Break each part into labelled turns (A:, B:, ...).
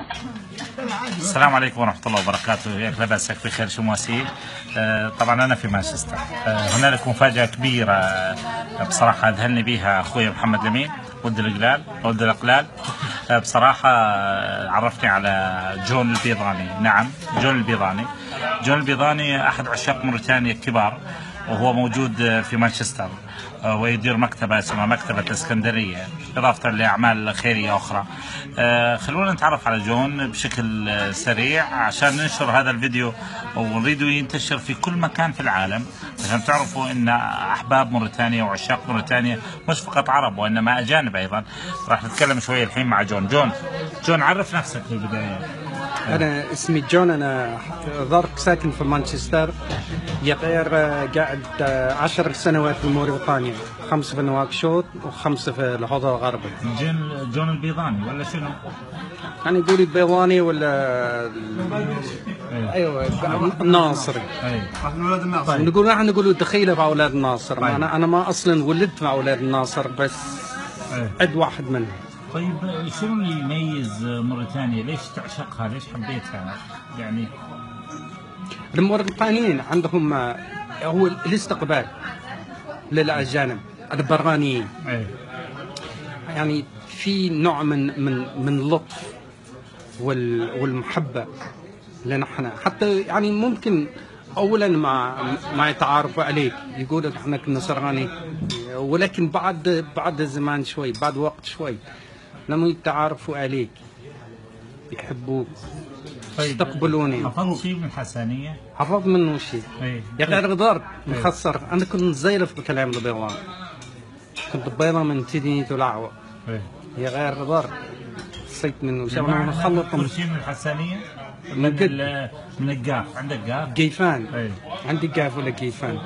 A: السلام عليكم ورحمة الله وبركاته. ياك لاباس بخير شو مواسير. طبعا أنا في مانشستر. هنالك مفاجأة كبيرة بصراحة أذهلني بها أخوي محمد لمين ولد الأقلال. بصراحة عرفني على جون البيضاني. نعم، جون البيضاني أحد عشاق موريتانيا الكبار، وهو موجود في مانشستر ويدير مكتبة اسمها مكتبة الإسكندرية، إضافة لأعمال خيرية أخرى. خلونا نتعرف على جون بشكل سريع عشان ننشر هذا الفيديو، ونريده ينتشر في كل مكان في العالم عشان تعرفوا أن أحباب موريتانيا وعشاق موريتانيا مش فقط عرب وإنما أجانب أيضا. راح نتكلم شوية الحين مع جون عرف نفسك في البداية.
B: أنا اسمي جون، أنا ظرف ساكن في مانشستر، غير قاعد 10 سنوات في موريتانيا، 5 في نواكشوط و5 في الحوض الغربي.
A: جون البيضاني ولا شنو؟
B: يعني يقول البيضاني ولا ايوه الناصري.
A: اولاد الناصر.
B: نحن نقول دخيله في اولاد الناصر. انا ما اصلا ولدت مع اولاد الناصر، بس عد واحد منهم.
A: طيب شنو اللي يميز موريتانيا؟ ليش تعشقها؟ ليش حبيتها؟ يعني
B: الموريتانيين عندهم هو الاستقبال للاجانب البرانيين. يعني في نوع من اللطف والمحبه لنا احنا، حتى يعني ممكن اولا ما يتعارفوا عليك، يقولوا احنا نصراني، ولكن بعد زمان شوي، بعد وقت شوي، لما يتعارفوا عليك يحبوك.
A: طيب
B: يستقبلوني.
A: حفظت شيء من الحسانية؟
B: حفظت منه شيء. يا اخي انا غدرت مخسر، انا كنت زيلف بكلام البيضان، كنت بيضة من تدينيت والعوة. يا غير غدرت صيت منه شغله مخلط.
A: شيء من الحسانية؟ من القاف. عندك قاف؟
B: قيفان. عندي قاف ولا قيفان.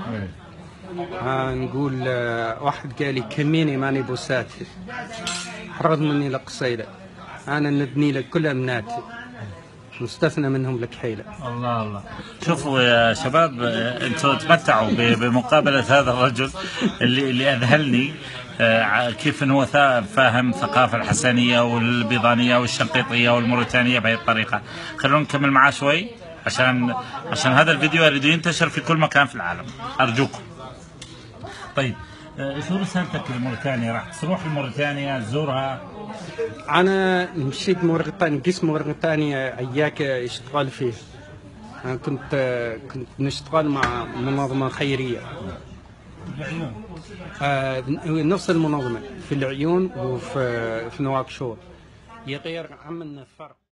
B: نقول واحد قال لي كميني ماني بوساتي، حرض مني لقصيلة، أنا ندني لك كل أمناتي، مستثنى منهم لك حيلة.
A: الله. شوفوا يا شباب، انتم تمتعوا بمقابلة هذا الرجل اللي أذهلني، كيف انه فاهم الثقافة الحسانية والبيضانية والشنقيطية والموريتانية بهذه الطريقة. خلونا نكمل معاه شوي عشان هذا الفيديو أريد ينتشر في كل مكان في العالم، أرجوكم. طيب شو رسالتك لموريتانيا؟ راح تروح لموريتانيا تزورها؟
B: أنا مشيت موريتانيا، قسم موريتانيا إياك اشتغل فيه. أنا كنت نشتغل مع منظمة خيرية. نفس المنظمة في العيون وفي نواكشوط، يغير عملنا فرق.